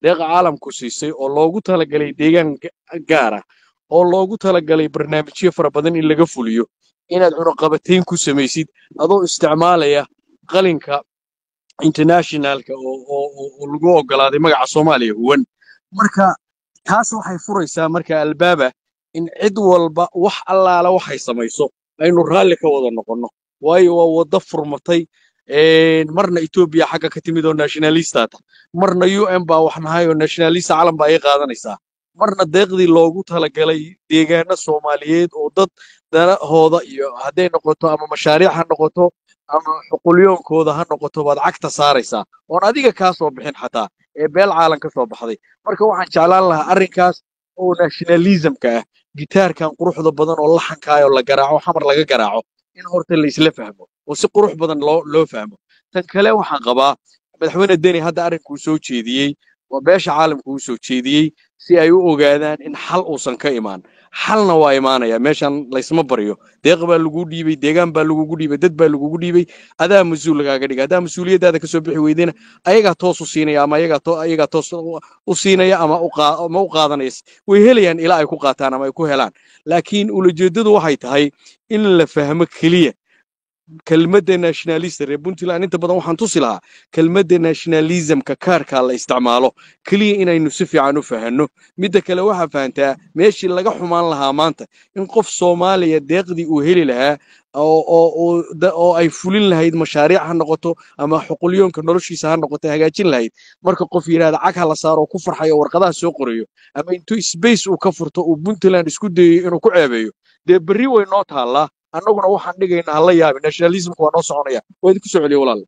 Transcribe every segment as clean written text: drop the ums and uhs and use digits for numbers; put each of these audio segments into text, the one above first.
deeqa caalamku siisay oo loogu talagalay deegaan gaar ah oo loogu talagalay barnaamijyo fara badan in laga fuliyo inaad cunaqabatayn ku samaysid adoo isticmaalaya qalinka internationalka oo lagu oggolaaday magaca Soomaaliya huwan marka taas waxay furaysaa marka albaaba in cid walba wax allaala waxay samayso aynu raalli ka wada noqonno waayo waa wada furmatay marna Ethiopia xagga ka timid oo nationalista ah marna UN baa wax nahay oo nationalista calan baa ay qaadanaysaa marna deeqdii loogu talagalay deegaana Soomaaliyeed oo dad danahooda iyo hadday noqoto ama mashaariic ha noqoto ama xuqulyoonkooda ha noqoto baad cagta saaraysaa oon adiga kaa soo bixin xataa ee beel caalan ka soo baxday marka waxaan jeclaan lahaa arrinkaas oo nationalismka ah gitaarkan quruxda badan oo laxankaayoo la garaaco xamar laga garaaco in horta la isla fahmo oo si qurux badan loo fahmo tan kale waxaan qabaa madaxweyne deni hadda arrinkuu soo jeediyey waa beesha caalamku uu soo jeediyey si ay u ogaadaan in xal uusan ka imaan xalna waa imaanaya meeshan laysma baryo deeq baa lagu dhiibay deegaan baa lagugu dhiibay dad baa lagugu dhiibay adaa mas-uul lagaaga dhiga adaa mas-uuliyaddaada ka soo bixi weydena ayagaa toos u siinaya ama ayagaa toos u siinaya ama u qaadanaya way helayaan ilaa ay ku qaataan ama ay ku helaan laakiin ulajeeddadu waxay tahay in la fahmo keliya kelmadda nationalist reer Puntland inta badan waxaan tusi lahaa kelmadda nationalismka kaarka la isticmaalo kaliya inaynu si fiican u fahanno midda kale waxa fahantaa meeshii laga xumaan lahaa maanta in qof Soomaaliya deeqdii uu heli lahaa oo ay fulin lahayd mashaariic ha noqoto ama xuquliyoonka noloshiisa ha noqoto hagaajin lahayd marka qof yiraahdo cag ha la saaro ku farxayo warqadaha soo qorayo ama intuu space uu ka furto uu Puntland isku dayo inuu ku ceebeeyo dee berri way noo taallaa annaguna waxaan dhigaynaa hala yaabin nationalismku waa noo soconaya waa idinku soo celiya walaal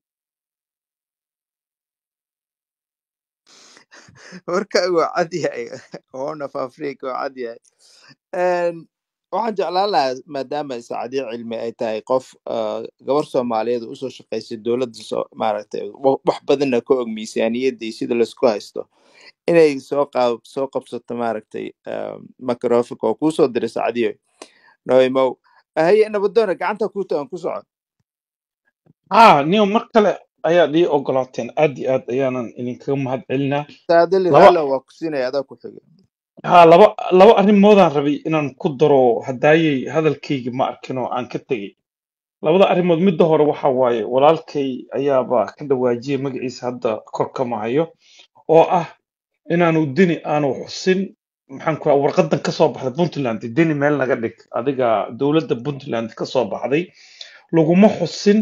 warka waa cad yahay Horn of Africa waa cad yahay waxaan jeclaan lahaa maadaama saacadii cilmi ay tahay qof gabar Soomaaliyeed u soo shaqeysay dowladda maaragtay wax badanna ka og miisaaniyadda sida la isku haysto inay soo qabsato maaragtay microphone oo ku soo diray saacadii nooymo هي أنا بدون قعنتها كوتا كوسع نيو مركلة أيا دي أقولاتين أدي أيانا إن كم هاد علنا تعدل الهلا وكسينا هذا كل حاجة لو أنا موضع ربي إن نقدروا هداي هذا الكي ما أركنه عن كتجي لو ده أنا مدة هو وحواي ولا الكي أيا با كده واجي مجلس هذا كركم معيه أو إن أنا ودني أنا وحسين maxaan ku warqadan ka soo baxday Puntland deni meel naga dhig adiga dawladda Puntland ka soo baxday laguma xusin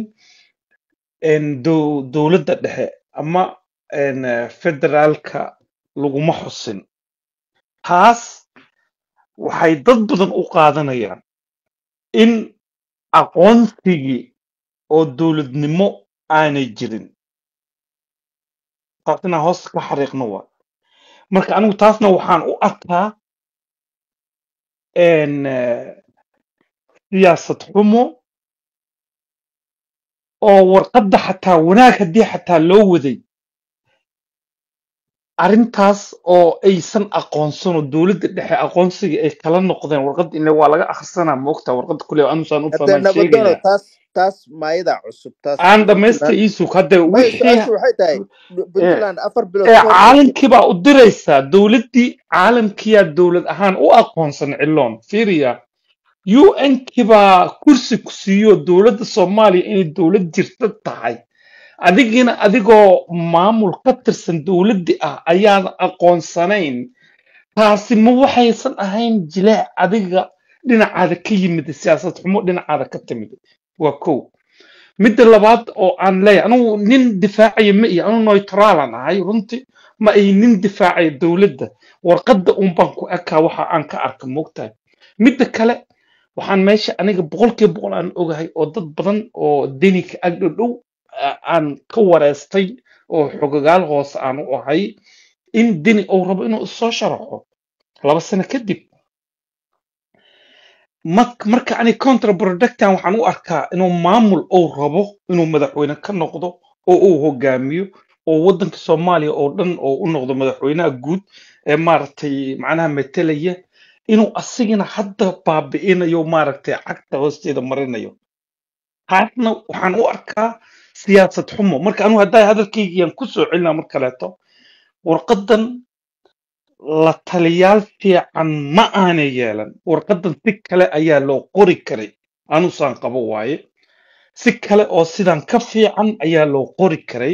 dawladda dhexe ama federaalka laguma xusin taas waxay dad badan u qaadanayaan in aqoonsigii oo dawladnimo aanay jirin taasina hoos ka xariiqno waa marka anigu taasna waxaan u arkaa siyaasad xumo oo warqadda xataa wanaag haddii xataa loo waday arrintaas oo aysan aqoonsan oo dawladda dhexe aqoonsiga ay kala noqdeen warqadda in waa laga akhrisanaa moogtaa warqadda kule anusaan u fahmaan sheegaya taas maayada cusub taas aan dhamaysta iisug hadda wixii waxay tahay Puntland 4 bilood caalamkii baa u diraysaa dawladdii caalamkiyaa dawlad ahaan u aqoonsan ciloon fiiriya UN kibaa kursi ku siiyo dawladda Soomaaliya inay dawlad jirta tahay adigina adigoo maamul ka tirsan dawladdii ah ayaan aqoonsanayn taasi ma waxaysan ahayn jilaac adiga dhinacaada ka yimid siyaasad xumo dhinacaada ka timid waa kow midda labaad oo aan leeyahay anigu nin difaacaya ma iyo anigu neutralan ahay runtii ma ay nin difaacaya dawladda warqadda baan ku ekaa waxa aan ka arka moogtahay midda kale waxaan meesha aniga 100% aan ogahay oo dad badan oo denika ag dhow aan ka wareystay oo xogagaal hoos aan u ahay in deni uu rabo inuu soo sharaxo 2 sano kadib marka ani counterproductan waxaan u arkaa inuu maamul uu rabo inuu madaxweyne ka noqdo oo uu hogaamiyo oo waddanka Soomaaliya oo dhan oo u noqdo madaxweynaha guud ee maaragtay macnaha metelaya inuu asigina hadda baabi'inayo maaragtay cagta hoosteeda marinayo taasna waxaan u arkaa siyaasad xumo marka anu hadday hadalkaygiyan ku soo celinaa mar kaleeto warqadan la taliyaal fiican ma aanay yeelan warqadan si kale ayaa loo qori karay anusaan qabo waaye si kale oo sidan ka fiican ayaa loo qori karay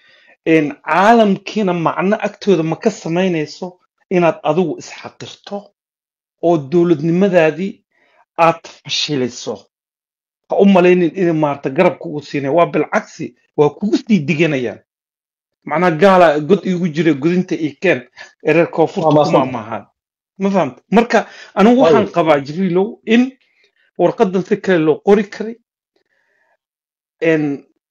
caalamkiina macno agtooda ma ka samaynayso inaad adigu isxaqirto oo dowladnimadaadii aad fashiliso ha u malaynin inay maarta garab kugu siinaya waa bilcagsi waa kugu sii diganayaan macnaha gaala god iigu jira gudinta ii keen ereer koonfurta kuma maasanta maahan ma fahamta marka anigu waayo waxaan qabaa jibriilow in warqadan si kale loo qori karay een,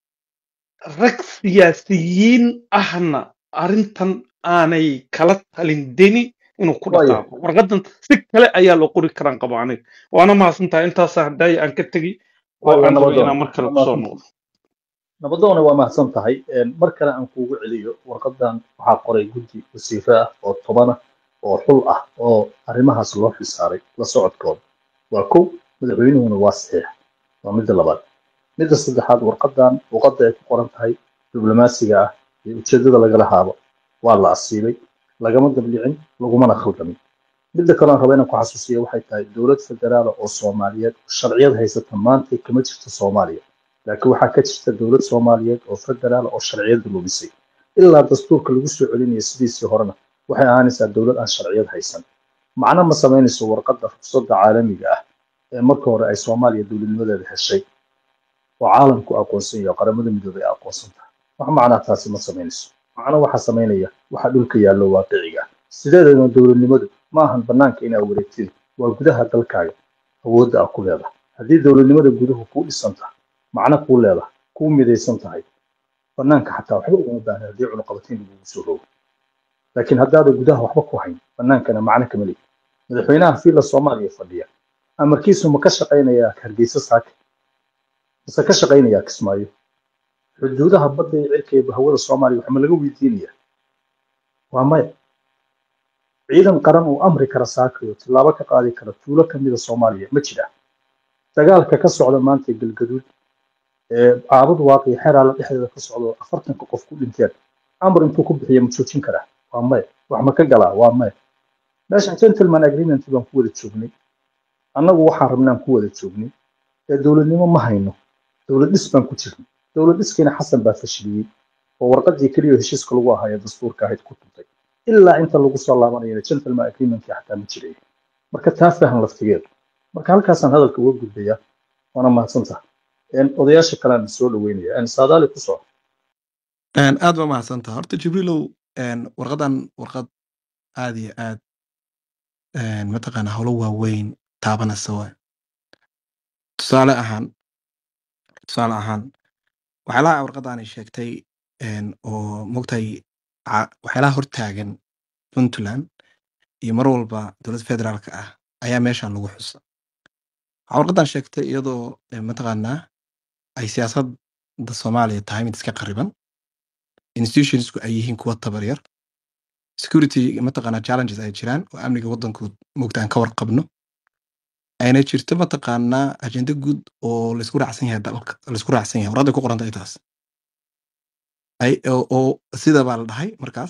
rag siyaasiyiin ahna arrintan aanay kala talin deni inuu ku waayo dhaqaaqo warqadan si kale ayaa loo qori karaan qaba aniga waana mahadsantahay intaasaa haddaaya aan ka tegi oo waayo aan rabay nabadoon inaan mar kale waa kusoo mahadsan noqdo nabadoona waa mahadsan tahay mar kale aan kuugu celiyo warqadan waxaa qoray guddi wasiire ah oo toban ah oo xul ah oo arrimahaas loo xilsaaray la socodkooda waa kow madaxweynuhuna waa saxiix waa midda labaad midda saddexaad warqadan luqadda ay ku qoran tahay diblomaasiga ah iyo ujeedada lagala haabo waa la asiibay lagama dablicin lagumana khaldamin midda kale aan raba inaan ku xasuusiyo waxay tahay dowlad federaal oo soomaaliyeed oo sharciyad haysata maanta kama jirto soomaaliya laakiin waxaa ka jirta dowlad soomaaliyeed oo federaal oo sharciyada lumisay ilaa dastuurka lagu soo celinayo sidiisii horena waxay ahaanaysaa dowlad aan sharciyad haysan macno ma samaynayso warqadda ruqsadda caalamiga ah ee marka hore ay soomaaliya dowladnimadeeda heshay oo caalamku aqoonsan yahay oo qaramada midoobay ay aqoonsan tahay wax macnaa taasi ma samaynayso macno waxaa samaynaya waxa dhulka yaallo waaqiciga ah sideedana dowladnimadu ma ahan banaanka inaa wareegtid waa gudaha dalkaaga awoodda ah ku leedahay haddii dowladnimada guduhu kuu dhisan tahay macno kuu leedahay kuu midaysan tahay banaanka xataa waxba ugama baahna haddii cunuqabatiin lagugu soo rogo laakiin haddaada gudaha waxba ku hayn banaankana macno kama leeyi madaxweynaha fiila soomaaliya fadhiya amarkiisu ma ka shaqaynayaa hargeysa saaka mise ka shaqaynayaa kismaayo xuduudaha badda iyo cirka iyo hawada soomaaliya waxma laga weydiinaya waa maya ciidan qaran uu amri kara saakayo tillaabo ka qaadi kara tuulo ka mida soomaaliya ma jira dagaalka ka socda maanta galgaduud ee caabud waaqiyo xeraala dhexdeeda ka socda oo 40 qof ku dhinteen amar intuu ku bixiyo ma joojin karaa waa maya wax ma ka galaa waa maya meeshan gentleman agreement baan ku wada joognay annagu waxaan rabnaan ku wada joognay ee dowladnimo ma hayno dowlad dhis baan ku jirnay dowlad dhiskiina xasan baa fashiliyey oo warqadii keliya heshiiska lagu ahayo dastuurka ahayd ku tuntay ilaa inta lagu soo laabanayana gentleman agreementkii xataa ma jiray marka taa fahan laftigeedu marka halkaasaan hadalka uga gudbaya waana mahadsantahay odayaasha kalean soo dhaweynaya saadaali ku soo aad baa mahadsantaha horta jibriilow warqadan warqad aad iyo aad mataqaana howlo waaweyn taabanaysa waay tusaale ahaan waxyaalaha warqadaani sheegtay oo mogtahay waxyaalaha hortaagan puntland iyo mar walba dowladda federaalka ah ayaa meeshan lagu xusa waxaa warqadan sheegtay iyadoo mataqaanaa ay siyaasadda soomaaliya tahay mid iska qariban institutionsku ay yihiin kuwa tabaryar security mataqaanaa challenges ay jiraan oo amniga waddanku mogtaan ka warqabno ayna jirto mataqaanaa ajenda guud oo laisku raacsan yahay dalka laisku raacsan yahay warqadda ku qoranta taas oo sida baa la dhahay markaas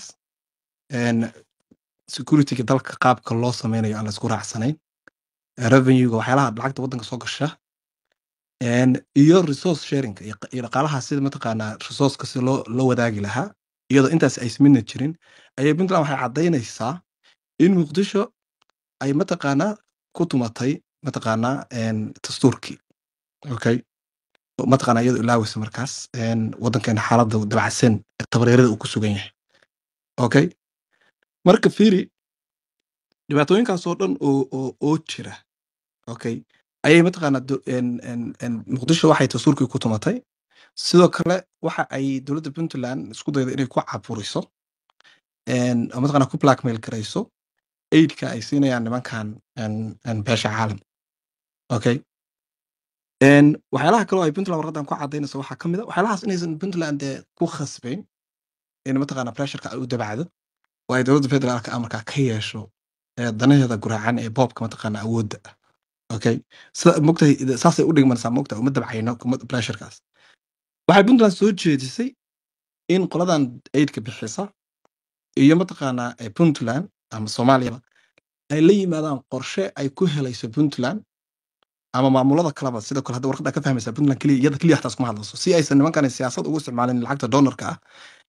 securityga dalka qaabka loo sameynayo aan laisku raacsanayn revenuega waxyaalaha lacagta waddanka soo gasha iyo resource sharing iyo dhaqaalaha sida mataqaanaa resourceka si loo wadaagi lahaa iyadoo intaas ay midna jirin ayay puntland waxay caddaynaysaa in muqdisho ay mataqaanaa ku tumatay mataqaanaa dastuurkii okay mataqaanaa iyadoo ilaawaysa markaas waddankeena xaaladda dabacsan tabareerada uu ku sugan yahay okay marka fiiri dhibaatooyinkaas oo dhan oo jira okay ayay mataqaanaa muqdisho waxay dastuurkii ku tumatay sidoo kale waxa ay dowladda puntland isku dayda inay ku caburiso oo mataqaanaa ku blackmail garayso aidka ay siinayaan nimankan beesha caalam okay waxyaalaha kale oo ay puntland warqadan ku cadaynayso waxaa ka mid a waxyaalahaas inaysan puntland dee ku khasbayn in mataqaanaa pressureka ay u dabacdo oo ay dowladda federaalka amarkaa ka yeesho danaheeda guraacan ee boobka mataqaanaa awoodda okay sida mogtahay saasay u dhigmanaysaa mogtahay uma dabcayno pressurekaas waxay puntland soo jeedisay in qoladan aidka bixisa iyo mataqaanaa puntland ama soomaaliyaba ay la yimaadaan qorshe ay ku helayso puntland ama maamulada kaleba sidoo kale hadda warqadda ka fahmaysaa puntland keliya iyada keliya xataa iskuma hadlayso si aysan nimankan siyaasad ugu isticmaalin lacagta donorka ah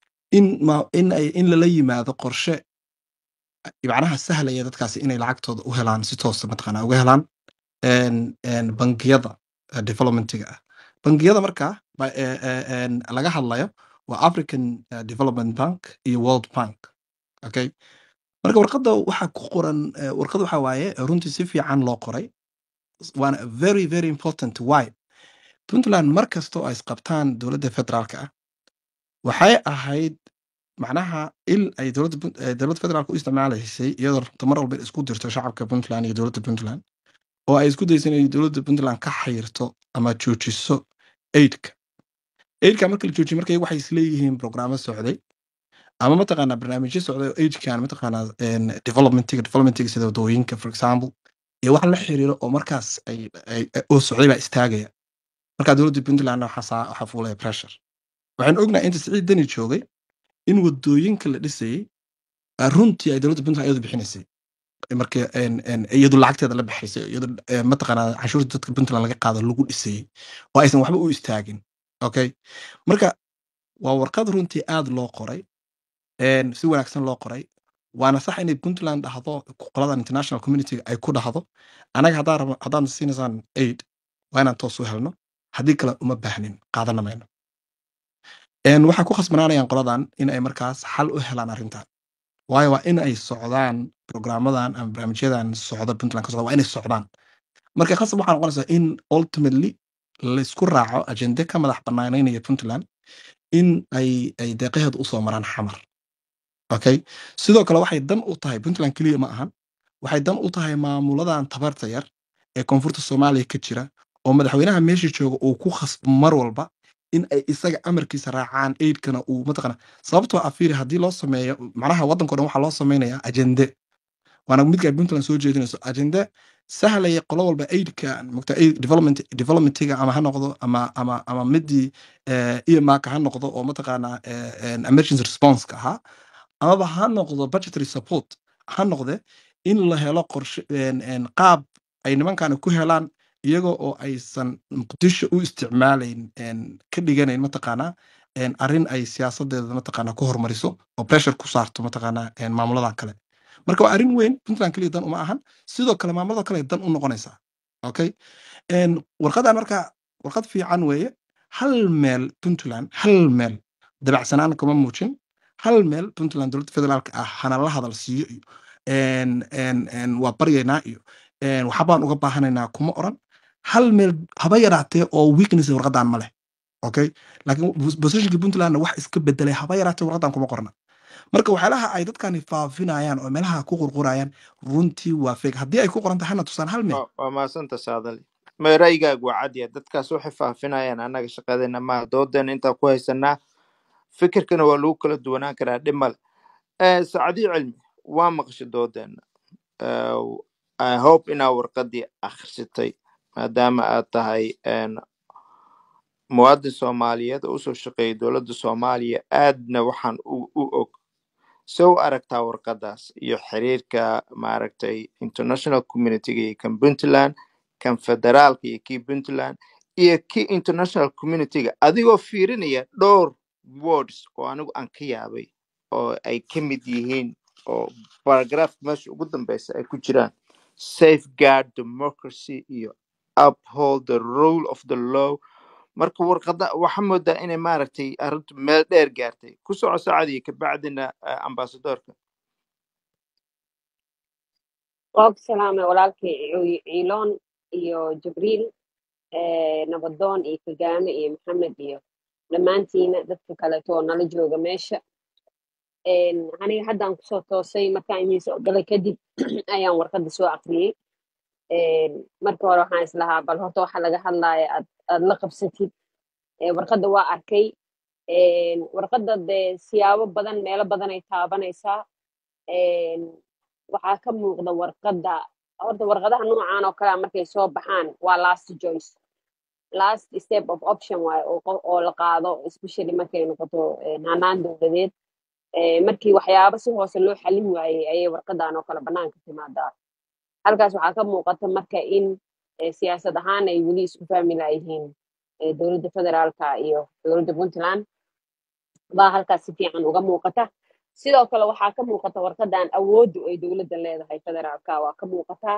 in lala yimaado qorshe macnaha sahlaya dadkaasi inay lacagtooda u helaan si toosa mataqaanaa uga helaan bangiyada developmentiga ah bangiyada markaa laga hadlayo waa african development bank iyo world bank okay marka warqadda waxaa ku qoran warqad waxa waaye runtii si fiican loo qoray waana very very important why puntland mar kasta oo ay isqabtaan dowladda federaalka ah waxay ahayd macnaha il ay dowladda federaalka u isticmaalaysay iyadoo rabta mar walba isku dirto shacabka puntland iyo dowladda puntland oo ay isku daysan inay dowladda puntland ka xayirto ama joojiso aidka marka la joojiyo markay waxay isleeyihiin programmo socday ama mataqaanaa barnaamijyo socday oo aidkan mataqaanaa developmentiga sida wadooyinka for example iyo wax la xiriiro oo markaas oo socday baa istaagaya markaa dowladda puntland waxaa fuulaya pressure waxaan ognahay inta siciid dani joogay in wadooyinka la dhisayey runtii ay dowladda puntland iyadu bixinaysay marka iyadu lacagteeda la bixaysay iyadu mataqaanaa canshuurta dadka puntland laga qaado lagu dhisayey oo aysan waxba u istaagin okay marka waa warqad runtii aad loo qoray si wanaagsan loo qoray waana sax inay puntland dhahdo qoladan international community ay ku dhahdo anaga haddaan siinaysaan aid waa inaan toos u helno haddii kale uma baahnin qaadana mayno waxay ku khasbanaanayaan qoladan in ay markaas xal u helaan arrintan waayo waa in ay socdaan programmadan ama barnaamijyadan socda puntland ka socda waa inay socdaan marka khasab waxaa noqonaysaa in ultimately laysku raaco ajende ka madax banaanaynaya puntland in ay deeqaheedu usoo maraan xamar okay sidoo kale waxay dan u tahay puntland keliya ma ahan waxay dan u tahay maamuladan tabarta yar ee koonfurta soomaaliya ka jira oo madaxweynaha meesha jooga uu ku khasbo mar walba in ay isaga amarkiisa raacaan aidkana uu mataqana sababtoo afiiri haddii loo sameeyo macnaha waddanko dhan waxaa loo samaynayaa ajende waana midka ay puntland soo jeedinayso ajende sahlaya qolo walba aidka mogta developmentiga ama ha noqdo ama midii earmarka ha noqdo oo mataqaanaa emergency response-ka ahaa amaba ha noqdo budgetary support ha noqde in la helo qorshe qaab ay nimankani ku helaan iyaga oo aysan muqdisho u isticmaalayn ka dhiganayn mataqaanaa arrin ay siyaasadeeda mataqaanaa ku hormariso oo pressure ku saarto mataqaanaa maamulada kale marka waa arrin weyn puntland keliya dan uma ahan sidoo kale maamulada kale dan u noqonaysaa okay warqadan marka warqad fiican weeye hal meel puntland hal meel dabacsanaan kuma muujin hal meel puntland dowladda federaalka ah hana la hadal siiyo iyo waa baryaynaa iyo waxbaan uga baahanaynaa kuma oran hal meel haba yaraatee oo weakness warqadan ma leh okay laakiin positionka puntlandna wax iska bedelay haba yaraatee warqadan kuma qorna marka waxyaalaha ay dadkani faafinayaan oo meelaha ku qurqurayaan runtii waa fake haddii ay ku qoran tahay hana tusaan hal meel waa maasanta saadali ma ra'yigaagu waa cad yahay dadkaas waxay faafinayaan annaga shaqadeena maaha doodeena intaan ku haysanaa fikirkana waa lagu kala duwanaan karaa dhib male sacadii cilmi waa maqashay doodeena I hope inaa warqadii akhrisatay maadaama aad tahay muwaadin soomaaliyeed oo usoo shaqeeyay dowladda soomaaliya aadna waxaan u og se u aragtaa warqadaas iyo xiriirka maaragtay international communityga iyo kan puntland kan federaalka iyo kii puntland iyo kii international communityga adigoo fiirinaya dhowr words oo anigu aan ka yaabay oo ay ka mid yihiin oo paragraphka meesha ugu dambeysa ay ku jiraan safeguard democracy iyo uphold the rule of the law marka warqada waxaa moodaa inay maaragtay arrintu meel dheer gaartay ku soco saacadii kabacdina ambasadorka وأب سلامة ولكن عيلون إيو جبريل نبضون إيو كجامة إيو محمد إيو لما أنتينا دفت كالتو نالجو غميشة هني حدا نقصو توسي مكان يسو قلي كدب أيام ورقد سوى أقلي مركو روحان إسلاها بل هورتو حلقة حلا اللقب ستيب ورقد waa arkay warqada de siyaabo badan meelo badan ay taabanaysaa waxaa ka muuqda warqada horta warqadaha noocan oo kale markay soo baxaan waa last choice last step of option waaye oo la qaado especially markay noqoto hanaan dowladeed markii waxyaabo si hoose loo xalin waayey ayay warqadan oo kale banaanka timaadaa. halkaas waxaa ka muuqata marka in siyaasad ahaan ay weli isku fahmi laayihiin dowladda federaalka iyo dowladda puntland baa halkaas si fiican uga muuqata. sidoo kale waxaa ka muuqata warqadan awooddu ay dowladda leedahay federaalka waa ka muuqataa.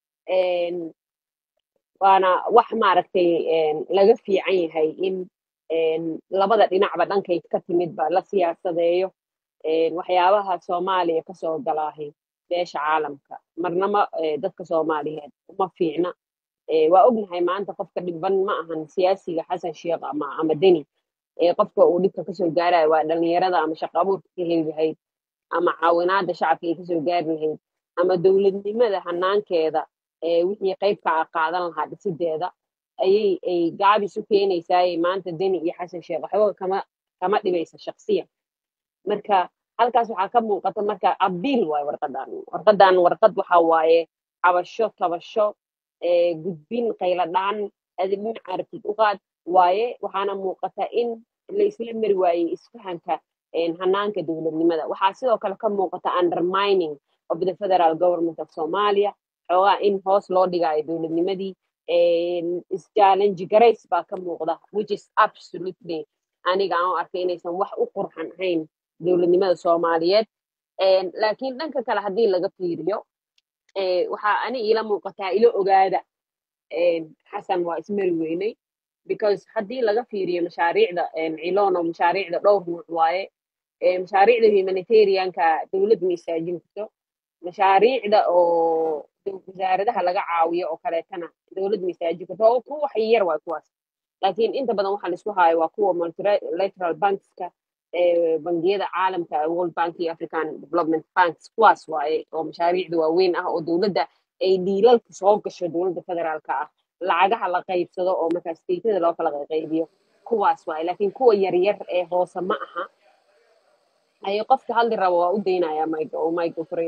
waana wax maaragtay laga fiican yahay in labada dhinacba dhankay ka timidba la siyaasadeeyo waxyaabaha soomaaliya kasoo galaahay beesha caalamka marnama dadka soomaaliyeed uma fiicna. waa ognahay maanta qofka dhiban ma ahan siyaasiga xasan sheekh ama deni. qofka uu dhibka kasoo gaarayo waa dhalinyarada ama shaqo abuurka ka heli lahayd ama caawinaada shacabka ay kasoo gaari lahayd ama dowladnimada hanaankeeda wixii qayb ka qaadan lahaa dhisideeda ay gaabis u keenaysaa maanta deni iyo xasan sheekh waxba kama dhibaysa shaksiyan. marka halkaas waxaa ka muuqata marka abiil waaye warqadan warqad waxa waaye cabasho tabasho gudbin qayladhaan adi dhinaca aragtid u qaad waaye. waxaana muuqata in la isla mari waayey isfahanka hanaanka dowladnimada. waxaa sidoo kale ka muuqata undermining of the federal government of Somalia xoogaa in hoos loo dhigaayo dowladnimadii. challenge garays baa ka muuqda which is absolutely aniga aan u arkay inaysan wax u qurxan ahayn dowladnimada Soomaaliyeed. laakiin dhanka kale haddii laga fiiriyo waxaa ani ila muuqataa ilo ogaada xasan waa ismari weynay because haddii laga fiiriyo mashaariicda ciloon oo mashaariicda dhowr nuuc waaye. mashaariicda humanitarianka dowladda ma istaajin karto. mashaariicda oo wasaaradaha laga caawiyo oo kaleetana dowladda ma istaajin karto oo kuwa wax yar waay kuwaas. laakiin inta badan waxa la isku haayo waa kuwa multilateral bankska bangiyada caalamka World Bank iyo African Development Banks kuwaas waaye oo mashaariicda waaweyn ah oo dowladda ay dhiilalka soo gasho dowladda federaalka ah lacagaha la qaybsado oo markaa stateda loo kala qaybiyo kuwaas waaye. laakiin kuwa yaryar ee hoose ma aha. ay qofka hadli rabo waa u daynaya mike furay.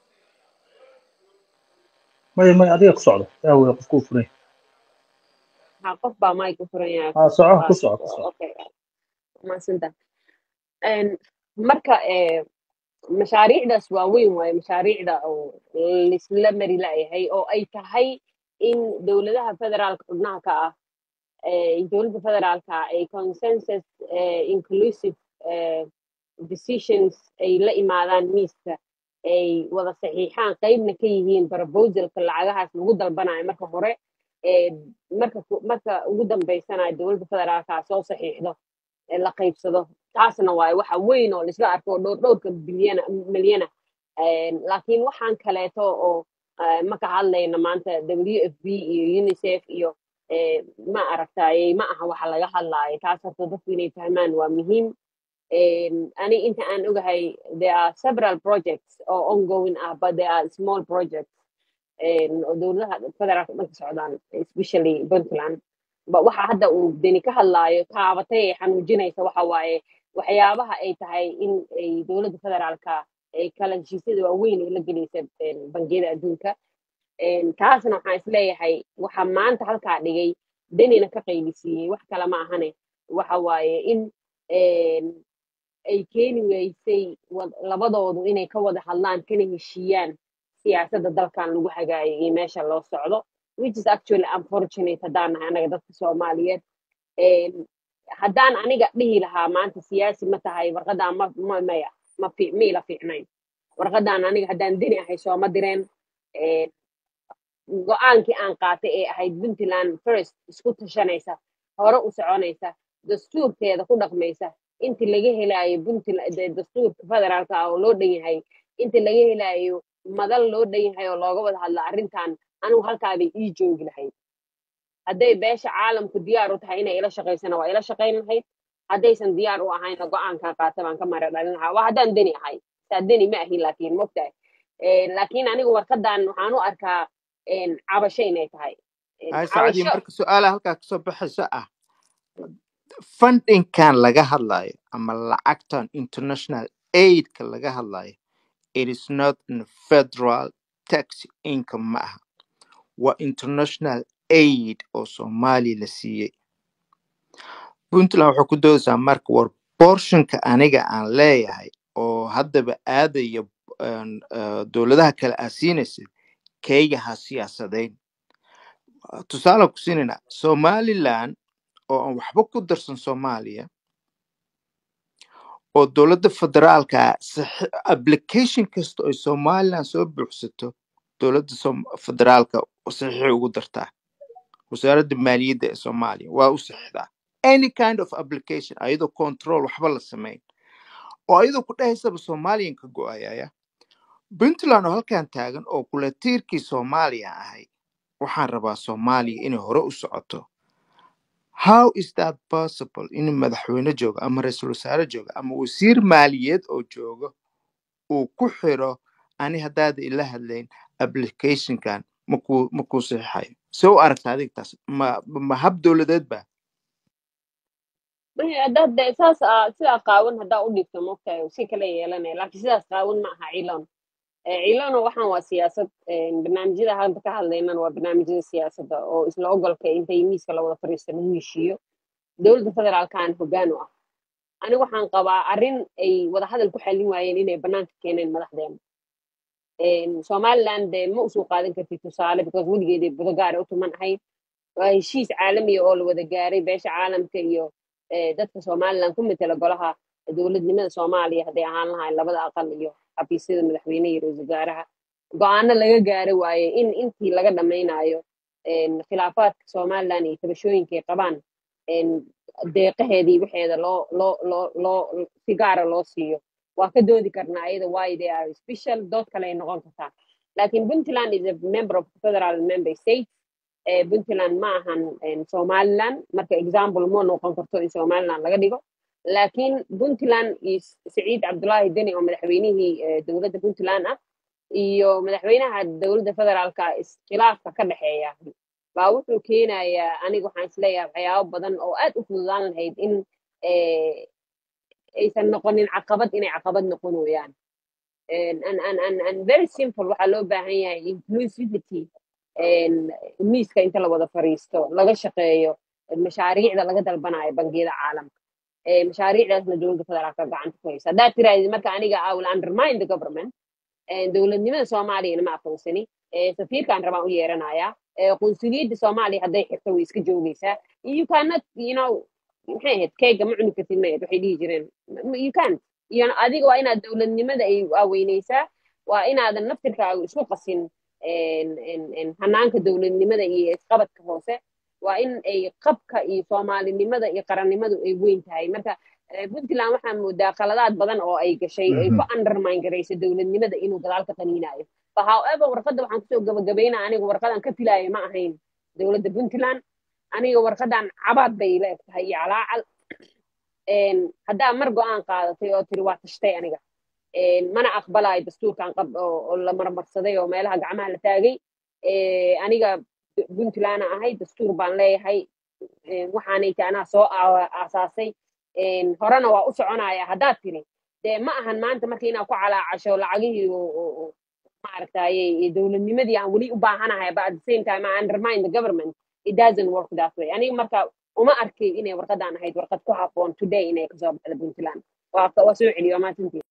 may adiga ku socdo way qofku furay qof baa mike furaya. soco ku soco okay maasanta. marka mashaariicdaas waaweyn waaye mashaariicda oo laisla mari laayahay oo ay tahay in dowladaha federaalka xubnaha ka ah dowladda federaalka ay consensus inclusive decisions ay la imaadaan miiska ay wada saxiixaan qaybna ka yihiin proposalka lacagahaas lagu dalbanayo marka hore marka ugu dambeysana dowladda federaalka soo saxiixdo la qaybsado. taasna waaye waxa weyn oo laisla arko dhowrka milyana. laakiin waxaan kaleeto oo ma ka hadlayna maanta WFP iyo UNICEF iyo ma aragtayay ma aha waxa laga hadlaayo. taas horta dadku inay fahmaan waa muhiim. ani inta aan ogahay there are several projects oo ongoing ah but there are small projects oo dowladaha federaalka dhanka socdaan especially Puntland. waxa hadda uu deni ka hadlaayo taabatay ay xanuujinaysa waxa waaye waxyaabaha ay tahay in ay dowladda federaalka ay kala heshiisyada waaweyn ay la gelaysa bangiyada adduunka. taasna waxaan isleeyahay waxa maanta halkaa dhigay denina ka qaylisiiyey wax kale ma ahane waxa waaye in ay keeni weysay labadoodu inay ka wada hadlaan kana heshiiyaan siyaasadda dalkan lagu hagaayo iyo meesha loo socdo which is actually unfortunate haddaan nahay anaga dadka Soomaaliyeed. haddaan aniga dhihi lahaa maanta siyaasi ma tahay warqadan maya ma ila fiicnayn. warqadan aniga haddaan deni ahay sooma direen. go-aankii aan qaatay ee ahayd Puntland first isku tashanaysa hore u soconaysa dastuurkeeda ku dhaqmaysa intii laga helayo Puntland dastuurka federaalka oo loo dhan yahay intii laga helayo madal loo dhan yahay oo looga wada hadla arrintan anigu halkaa bay ii joogi lahayd. hadday beesha caalamku diyaar u tahay inay ila shaqaysana waa ila shaqayn lahayd. haddaysan diyaar u ahayna go-aankan qaata baan ka mara dhalin lahaa. waa haddaan deni ahay saa deni ma ahin laakiin mogtahay. laakiin anigu warqadan waxaan u arkaa cabasho inay tahay. saacadii marka su-aalaha halkaa kasoo baxayso ah fundingkan laga hadlayo ama lacagtan international aidka laga hadlayo it is not in federal tax income ma aha waa international aid oo Soomaaliya la siiyey. Puntland wuxuu ku doodaysaa marka war portionka aniga aan leeyahay oo haddaba aadaya dowladaha kale aa siinaysid keyga ha siyaasadayn. Tusaale ku siinayna Somaliland oo aan waxba ku darsan Soomaaliya oo dowladda federaalka application kasta oo Somaliland soo buuxsato dowladda federaalka saxiix ugu dartaa. wasaaradda maaliyadda ee Soomaaliya waa u saxiixdaa any kind of application ayadoo control waxba la samayn oo ayadoo ku dhahaysaba Soomaaliyan ka go'ayaya. Puntland oo halkan taagan oo kula tiirkii Soomaaliya ahay waxaan rabaa Soomaaliya inay hore u socoto. How is that possible in madaxweyne jooga ama ra'iisul wasaare jooga ama wasiir maaliyadeed oo jooga uu ku xiro ani haddaad ila hadlayn applicationkan makuu saxiixayo? soo aragta adig taas ma hab dowladeed ba? haddaad saas sidaa qaawan haddaa u dhigto mogtahay si kala yeelanaya laakiin sidaas qaawan ma aha ciilan ciilano waxaan waa siyaasad barnaamijyada hadda ka hadlaynana waa barnaamijyada siyaasadda oo isla ogolka intay miiska la wada fariisto lagu heshiiyo dowladda federaalkan hoggaan u ah. anigu waxaan qabaa arrin ay wada hadal ku xallin waayeen inay bannaanka keeneen madaxdeena. Somaliland ma usoo qaadan kartid tusaale because weligeedii budagaara u tuman ahayd. waa heshiis caalami oo la wada gaaray beesha caalamka iyo dadka Somaliland ku metela golaha dowladnimada Soomaaliya hadday ahaan lahayn labada aqal iyo xafiisyada madaxweynaha iyo ra'iisul wasaaraha. go'aano laga gaaray waaye in intii laga dhammaynayo khilaafaadka Somaliland iyo tabashooyinka ay qabaan deeqaheedii waxeeda loo si gaara loo siiyo. waa ka doodi karnaa ayada why they are special dood kale ay noqon kartaa. laakiin Puntland is a member of federal member states. Puntland ma ahan Somaliland marka example ma noqon karto in Somaliland laga dhigo. laakiin Puntland is Saciid Cabdullaahi Deni oo madaxweynihii dowladda Puntland ah iyo madaxweynaha dowladda federaalka iskhilaafka ka dhaxeeya baa wuxuu keenayaa aniga waxaan isleeyahay waxyaabo badan oo aad u fududaan lahayd in aysan noqonin caqabad inay caqabad noqonayaan. and very simple waxaa loo baahan yahay inclusivity miiska inta la wada fariisto laga shaqeeyo mashaariicda laga dalbanayo bangiyada caalamka. mashaariicdaasna dowladda federaalka gacanta ku haysa. haddaad tiraahdi marka aniga I will undermine the government dowladnimada Soomaaliyana ma aqoonsani. safiirkaan rabaan u yeeranayaa. qunsuliyadda Soomaaliya hadday xirto way iska joogaysaa. you cannot maxay ahayd keyga ma cuni kartid ma waxay dhihi jireen you can't adiga waa inaad dowladnimada ay waaweynaysaa. waa inaadan naftirkaaga isku qasin hanaanka dowladnimada iyo isqabadka hoose. waa in ay qabka iyo Soomaalinimada iyo qarannimadu ay weyn tahay. marka Puntland waxaan moodaa qaladaad badan oo ay gashay ay ku undermine garaysa dowladnimada inuu gadaal ka qaniinayo. however warqadda waxaan kusoo gabagabaynaa aniga warqadan ka filaayo ma ahayn dowladda Puntland. aniga warqadan cabaad bay la eg tahay iyo calaacal. haddaa mar go'aan qaadatay oo tiri waa tashtay aniga mana aqbalayo dastuurkan oo la marmarsaday oo meelaha gacmaha la taagay. aniga Puntland ahay dastuur baan leeyahay. waxaanay taanaa soo aasaasay horena waa u soconaya haddaad tiri dee ma ahan maanta marka inaad ku calaacasho lacagihii maaragtay dowladnimadii aan weli u baahanahay but at the same time I undermine the government. It doesn't work that way. aniga marka uma arkay inay warqadan ahayd warqad ku habboon today inay kasoo baxdo Puntland. waa soo celiyo maalintii